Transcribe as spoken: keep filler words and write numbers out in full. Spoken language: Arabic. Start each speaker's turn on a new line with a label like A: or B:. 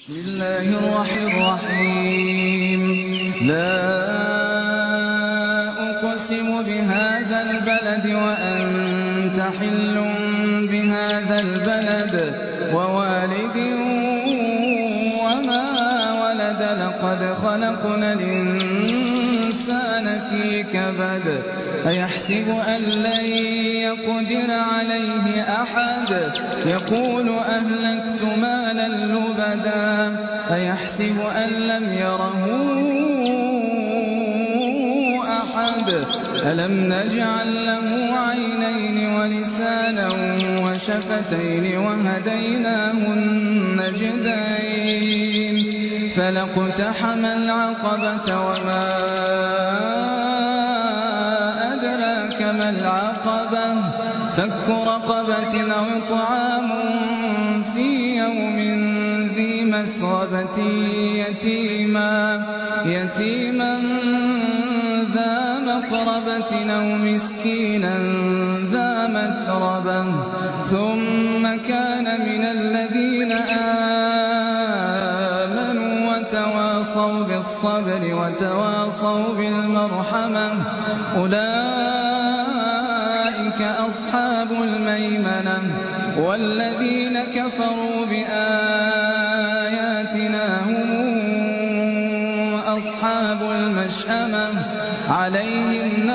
A: بسم الله الرحمن الرحيم. لا أقسم بهذا البلد وأنت حل بهذا البلد ووالد وما ولد لقد خلقنا الإنسان في كبد أيحسب أن لن يقدر عليه أحد يقول أهلكت مالا لبدا أيحسب أن لم يره أحد ألم نجعل له عينين ولسانا وشفتين وهديناه النجدين فلاقتحم العقبة وما أدراك ما العقبة فك رقبة أو إطعام في يوم ذي مسغبة يتيما يتيما ذا مقربة أو مسكينا ذا متربة ثم كان من الذين آمنوا وتواصوا بالصبر وتواصوا بالمرحمة أولئك أصحاب الميمنة والذين كفروا بآياتنا هم أصحاب المشأمة عليهم